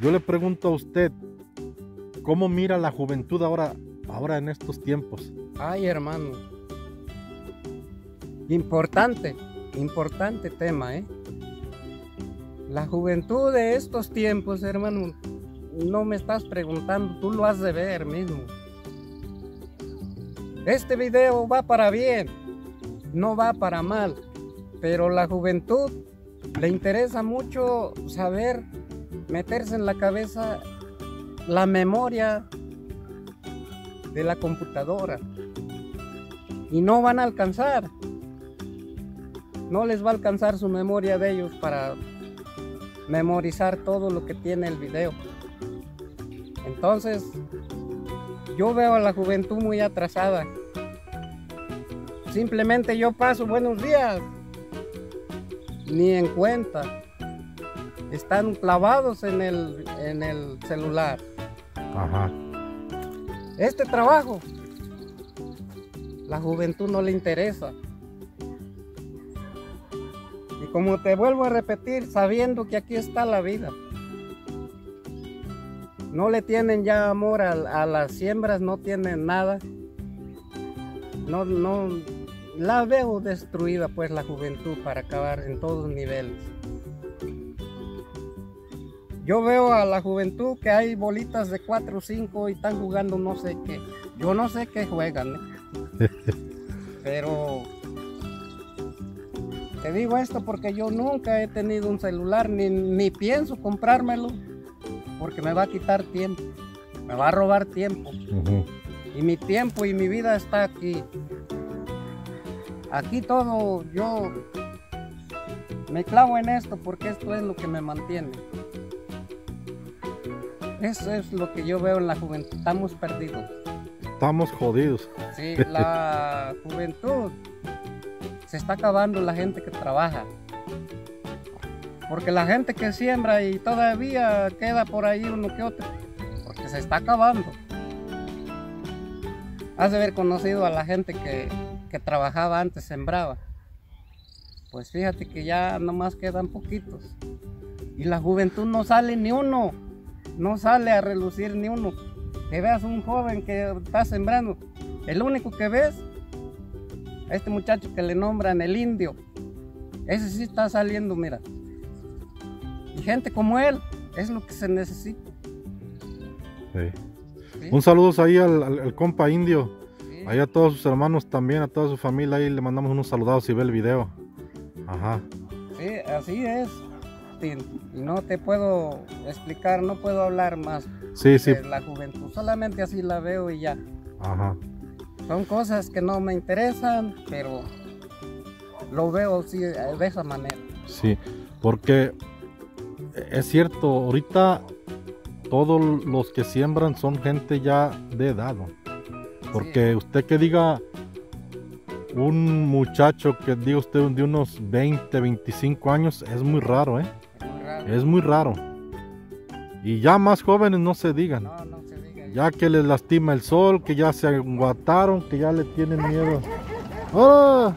yo le pregunto a usted, ¿cómo mira la juventud ahora en estos tiempos? Ay, hermano, importante tema, ¿eh? La juventud de estos tiempos, hermano, no me estás preguntando, tú lo has de ver mismo. Este video va para bien, no va para mal, pero la juventud le interesa mucho saber meterse en la cabeza la memoria de la computadora y no van a alcanzar, no les va a alcanzar su memoria de ellos para memorizar todo lo que tiene el video. Entonces yo veo a la juventud muy atrasada. Simplemente yo paso buenos días, ni en cuenta, están clavados en el celular. Ajá. Este trabajo, la juventud no le interesa. Y como te vuelvo a repetir, sabiendo que aquí está la vida, no le tienen ya amor a las siembras, no tienen nada. No, la veo destruida pues la juventud para acabar en todos niveles. Yo veo a la juventud que hay bolitas de 4 o 5 y están jugando no sé qué. Yo no sé qué juegan, ¿eh? Pero te digo esto porque yo nunca he tenido un celular, ni pienso comprármelo, porque me va a quitar tiempo, me va a robar tiempo. Y mi tiempo y mi vida está aquí. Aquí todo, yo me clavo en esto porque esto es lo que me mantiene. Eso es lo que yo veo en la juventud. Estamos perdidos. Estamos jodidos. Sí, la juventud se está acabando, la gente que trabaja. Porque la gente que siembra y todavía queda por ahí uno que otro. Porque se está acabando. Has de haber conocido a la gente que trabajaba antes, sembraba. Pues fíjate que ya nomás quedan poquitos. Y la juventud no sale ni uno. No sale a relucir ni uno. Que veas un joven que está sembrando, el único que ves, a este muchacho que le nombran el indio, ese sí está saliendo, mira. Y gente como él, es lo que se necesita. Sí. ¿Sí? Un saludo ahí al compa indio, Sí. ahí a todos sus hermanos también, a toda su familia, ahí le mandamos unos saludados si ve el video. Ajá. Sí, así es. Y no te puedo explicar, no puedo hablar más de la juventud, solamente así la veo y ya. Ajá. Son cosas que no me interesan, pero lo veo así, de esa manera. Sí, porque es cierto, ahorita todos los que siembran son gente ya de edad, ¿no? Porque sí. Usted que diga un muchacho que diga usted de unos 20, 25 años, es muy raro, ¿eh? Es muy raro. Y ya más jóvenes no se digan. No se diga. Ya que les lastima el sol, que ya se enguataron, que ya le tienen miedo. ¡Oh!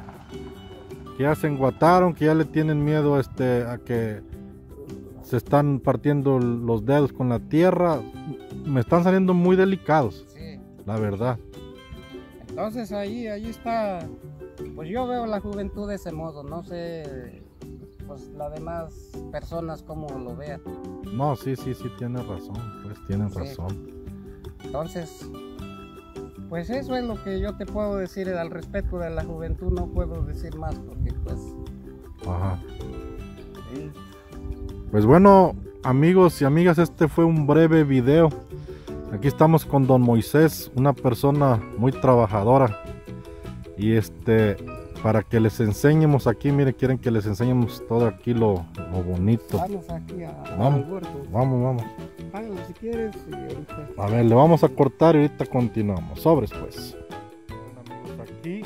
Que ya se enguataron, que ya le tienen miedo a que se están partiendo los dedos con la tierra. Me están saliendo muy delicados, sí. La verdad. Entonces ahí está, pues yo veo la juventud de ese modo, no sé, pues las demás personas cómo lo vean. No, sí, tiene razón, pues tienen razón. Entonces, pues eso es lo que yo te puedo decir al respecto de la juventud, no puedo decir más porque pues... Ajá. Sí. Pues bueno, amigos y amigas, este fue un breve video. Aquí estamos con don Moisés, una persona muy trabajadora. Y para que les enseñemos aquí, mire, quieren que les enseñemos todo aquí lo bonito. Vamos aquí vamos, al huerto. Vamos. Hágalo si quieres. A ver, le vamos a cortar y ahorita continuamos. Sobres pues. Bueno, amigos, aquí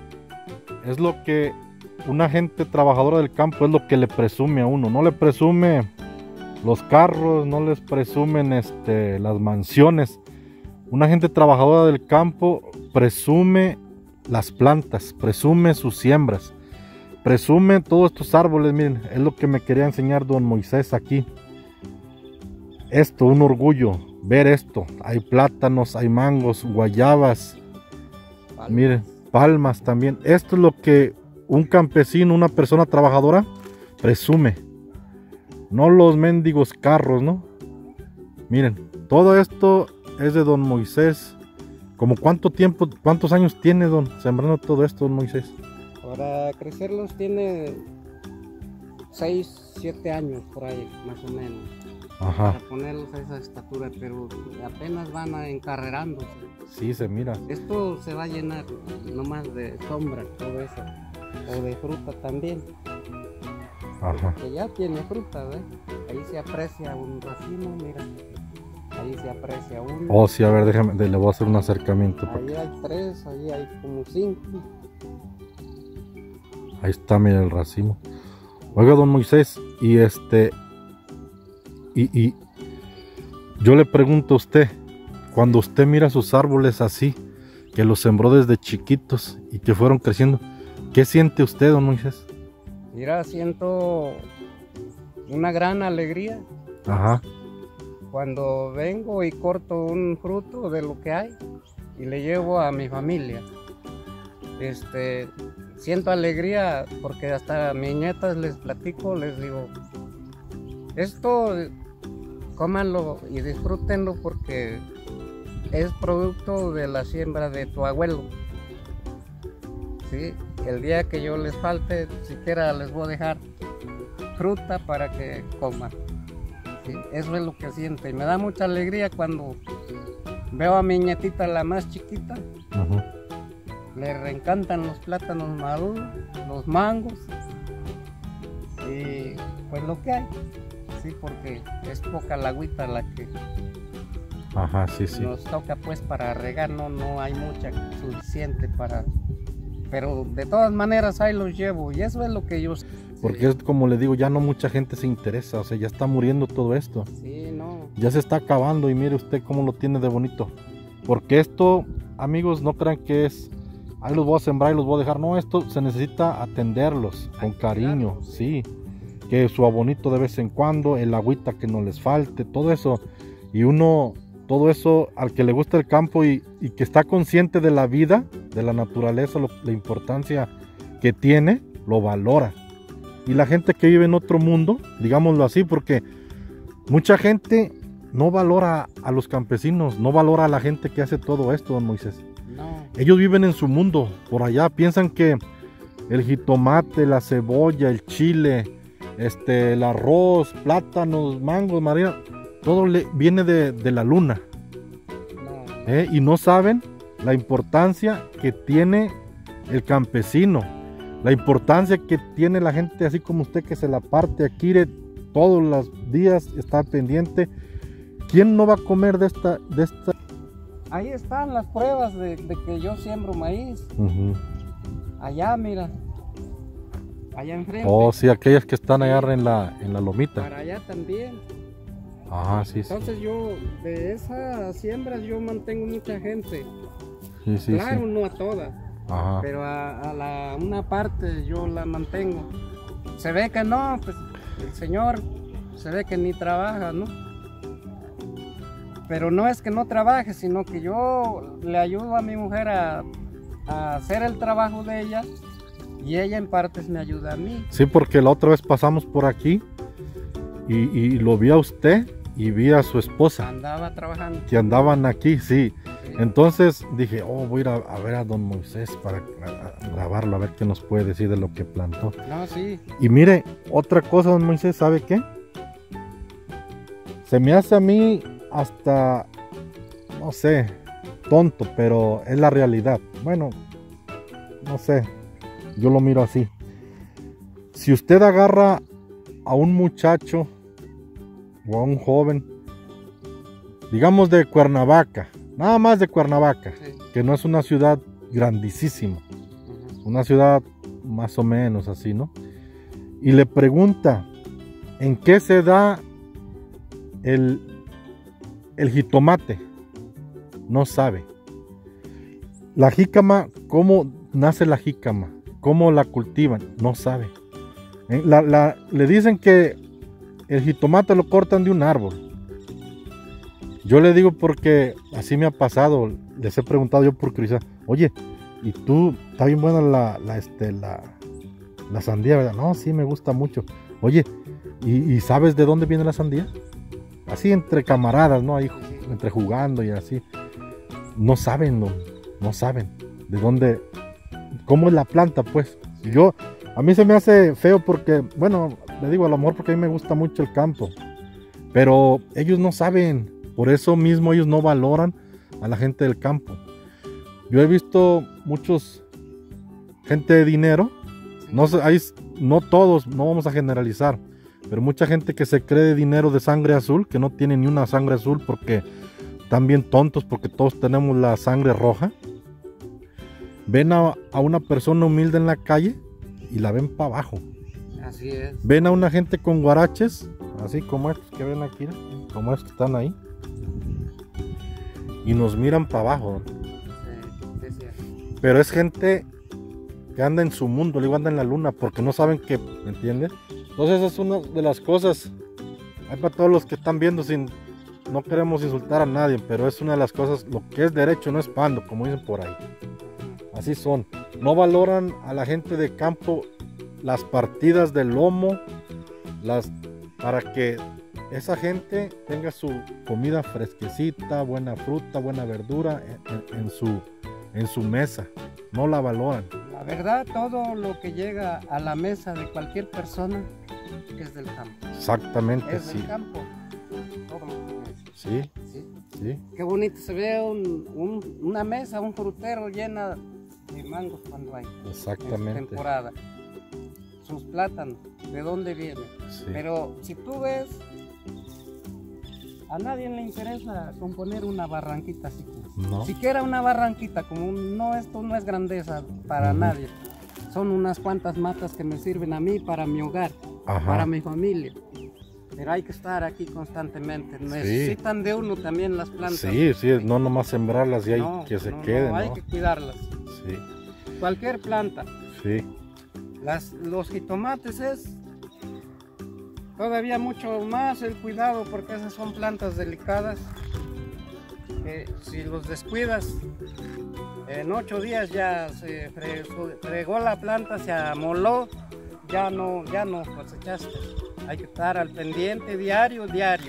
es lo que una gente trabajadora del campo es lo que le presume a uno. No le presume los carros, no les presumen las mansiones. Una gente trabajadora del campo presume las plantas, presume sus siembras, presume todos estos árboles. Miren, es lo que me quería enseñar don Moisés aquí. esto, un orgullo, ver esto. Hay plátanos, hay mangos, guayabas, Palmas. miren, palmas también. Esto es lo que un campesino, una persona trabajadora presume. No los mendigos carros, ¿no? Miren, todo esto es de don Moisés. ¿Como cuánto tiempo, cuántos años tiene don sembrando todo esto, don Moisés? Para crecerlos tiene 6, 7 años por ahí, más o menos. Ajá. Para ponerlos a esa estatura, pero apenas van encarrerándose. Sí, se mira. Esto se va a llenar nomás de sombra, todo eso. O de fruta también. Ajá. Que ya tiene fruta, ¿ves? Ahí se aprecia un racimo, mira. Ahí se aprecia uno. Oh, sí, a ver, déjame, le voy a hacer un acercamiento. Ahí hay 3, ahí hay como 5. Ahí está, mira el racimo. Oiga, don Moisés, y yo le pregunto a usted, cuando usted mira sus árboles así, que los sembró desde chiquitos y que fueron creciendo, ¿qué siente usted, don Moisés? Mira, siento una gran alegría Ajá. cuando vengo y corto un fruto de lo que hay y le llevo a mi familia. Siento alegría porque hasta a mis nietas les platico, les digo, esto cómanlo y disfrútenlo porque es producto de la siembra de tu abuelo. ¿Sí? El día que yo les falte, siquiera les voy a dejar fruta para que coman. ¿Sí? Eso es lo que siento y me da mucha alegría cuando veo a mi nietita, la más chiquita. Ajá. Le reencantan los plátanos maduros, los mangos y pues lo que hay, sí, porque es poca la agüita la que Ajá, sí, sí. nos toca pues para regar, no hay mucha suficiente para, pero de todas maneras ahí los llevo y eso es lo que yo... Porque es como le digo, ya no mucha gente se interesa, o sea, ya está muriendo todo esto. Sí, no. Ya se está acabando y mire usted cómo lo tiene de bonito. Porque esto, amigos, no crean que es, ahí los voy a sembrar y los voy a dejar. No, esto se necesita atenderlos con cariño, sí. Que su abonito de vez en cuando, el agüita que no les falte, todo eso. Y uno, todo eso, al que le gusta el campo y que está consciente de la vida, de la naturaleza, la importancia que tiene, lo valora. Y la gente que vive en otro mundo, digámoslo así, porque mucha gente no valora a los campesinos, no valora a la gente que hace todo esto, don Moisés. No. Ellos viven en su mundo, por allá, piensan que el jitomate, la cebolla, el chile, el arroz, plátanos, mangos, marina, todo viene de la luna. No. Y no saben la importancia que tiene el campesino, la importancia que tiene la gente así como usted que se la parte aquí todos los días, está pendiente. ¿Quién no va a comer de esta? Ahí están las pruebas de que yo siembro maíz. Uh-huh. Allá, mira. Allá enfrente. Oh, sí, aquellas que están allá en la lomita. Para allá también. Ajá, sí, sí. Entonces yo, de esas siembras yo mantengo mucha gente. Sí, sí, Claro, sí. no a todas. Ajá. Pero una parte yo la mantengo. Se ve que no, pues el señor se ve que ni trabaja, ¿no? Pero no es que no trabaje, sino que yo le ayudo a mi mujer a hacer el trabajo de ella y ella en partes me ayuda a mí. Sí, porque la otra vez pasamos por aquí y lo vi a usted y vi a su esposa Andaba trabajando. que andaban aquí, sí. Sí. Entonces dije, voy a ir a ver a don Moisés para grabarlo, a ver qué nos puede decir de lo que plantó. No, sí. Y mire, otra cosa, don Moisés, ¿sabe qué? Se me hace a mí hasta, no sé, tonto, pero es la realidad. Bueno, no sé, yo lo miro así. Si usted agarra a un muchacho o a un joven, digamos de Cuernavaca, nada más de Cuernavaca, Sí. que no es una ciudad grandísima, una ciudad más o menos así, ¿no? Y le pregunta, ¿en qué se da el jitomate? No sabe. La jícama, ¿cómo nace la jícama? ¿Cómo la cultivan? No sabe. Le dicen que el jitomate lo cortan de un árbol Yo le digo porque así me ha pasado, les he preguntado yo por curiosidad, oye, ¿y tú, está bien buena la sandía, verdad? No, sí, me gusta mucho. Oye, ¿y sabes de dónde viene la sandía? Así entre camaradas, ¿no? Ahí entre jugando y así. No saben, no saben de dónde, cómo es la planta, pues. A mí se me hace feo porque, bueno, le digo a lo mejor porque a mí me gusta mucho el campo, pero ellos no saben, por eso mismo ellos no valoran a la gente del campo. Yo he visto muchos gente de dinero, no todos, no vamos a generalizar, pero mucha gente que se cree de dinero de sangre azul, que no tiene ni una sangre azul porque están bien tontos, porque todos tenemos la sangre roja. Ven a una persona humilde en la calle y la ven para abajo. Así es. Ven a una gente con guaraches, así como estos que ven aquí, como estos que están ahí, y nos miran para abajo. Sí. Pero es gente que anda en su mundo, luego anda en la luna, porque no saben que, ¿me entiendes? Entonces esa es una de las cosas. Hay para todos los que están viendo, no queremos insultar a nadie, pero es una de las cosas, lo que es derecho no es pando, como dicen por ahí. Así son. No valoran a la gente de campo las partidas del lomo, para que esa gente tenga su comida fresquecita, buena fruta, buena verdura en su mesa. No la valoran. La verdad, todo lo que llega a la mesa de cualquier persona es del campo. Exactamente, Es sí. del campo. Todo lo que es. Sí, Sí. sí. Qué bonito se ve una mesa, un frutero llena de mangos cuando hay. Exactamente. En temporada. Sus plátanos, ¿de dónde vienen? Sí. Pero si tú ves, a nadie le interesa componer una barranquita así. No. Siquiera una barranquita, esto no es grandeza para nadie. Son unas cuantas matas que me sirven a mí para mi hogar, Ajá. para mi familia. Pero hay que estar aquí constantemente. Necesitan de uno también las plantas. Sí, no nomás sembrarlas y hay que se queden. Hay que cuidarlas. Sí. Cualquier planta. Sí. Los jitomates es todavía mucho más el cuidado, porque esas son plantas delicadas que si los descuidas en 8 días ya se fregó la planta, se amoló, ya no cosechaste. Hay que estar al pendiente diario.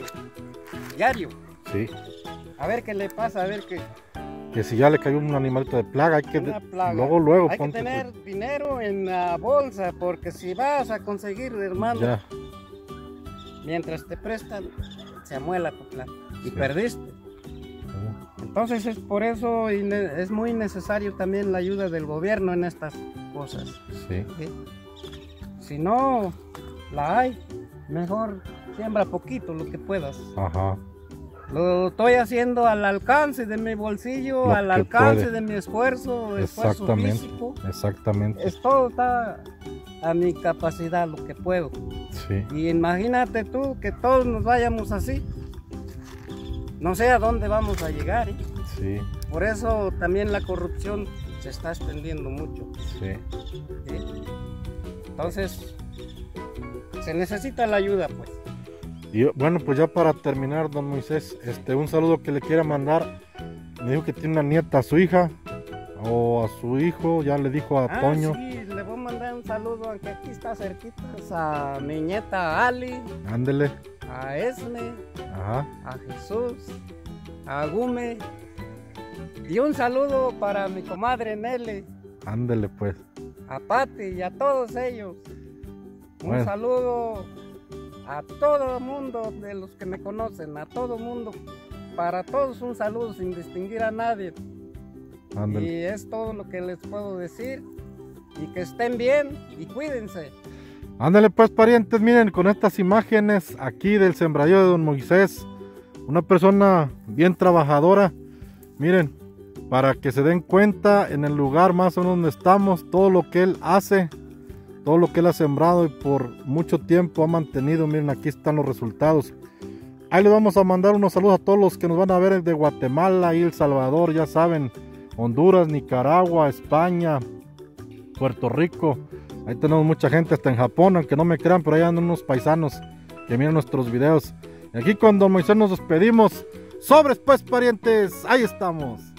Sí. A ver qué le pasa, a ver qué. Que si ya le cayó un animalito de plaga, hay que Una plaga. luego hay que tener dinero en la bolsa, porque si vas a conseguir, hermano, ya. mientras te prestan, se amuela tu planta y Sí. perdiste. Entonces es por eso es muy necesario también la ayuda del gobierno en estas cosas. Sí. ¿Sí? Si no la hay, mejor siembra poquito lo que puedas. Ajá. Lo estoy haciendo al alcance de mi bolsillo, Lo al que alcance puede. de mi esfuerzo físico. Exactamente. Todo está a mi capacidad, lo que puedo. Sí. Y imagínate tú que todos nos vayamos así. No sé a dónde vamos a llegar. Sí. Por eso también la corrupción se está extendiendo mucho. Sí. ¿Sí? Entonces, se necesita la ayuda, pues. Y bueno, pues ya para terminar, don Moisés, un saludo que le quiera mandar. Me dijo que tiene una nieta, a su hija o a su hijo, ya le dijo a Toño. Sí, le voy a mandar un saludo, aunque aquí está cerquita, a mi nieta Ali, Ándele. a Esme, Ajá. a Jesús, a Gume, y un saludo para mi comadre Nele, Ándele pues. a Pati y a todos ellos. Un Bueno. saludo a todo el mundo de los que me conocen, a todo el mundo, para todos un saludo sin distinguir a nadie. Ándele. Y es todo lo que les puedo decir, y que estén bien y cuídense. Ándale pues, parientes, miren con estas imágenes aquí del sembradío de don Moisés, una persona bien trabajadora. Miren, para que se den cuenta en el lugar más o menos donde estamos, todo lo que él hace, todo lo que él ha sembrado y por mucho tiempo ha mantenido. Miren, aquí están los resultados. Ahí les vamos a mandar unos saludos a todos los que nos van a ver de Guatemala y El Salvador, ya saben, Honduras, Nicaragua, España, Puerto Rico. Ahí tenemos mucha gente, hasta en Japón, aunque no me crean, pero ahí andan unos paisanos que miran nuestros videos. Y aquí con don Moisés nos despedimos. Sobres pues, parientes, ahí estamos.